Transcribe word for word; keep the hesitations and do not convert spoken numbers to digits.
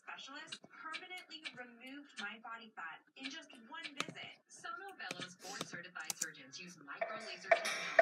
specialist permanently removed my body fat in just one visit. Sono Bello's board-certified surgeons use micro laser technology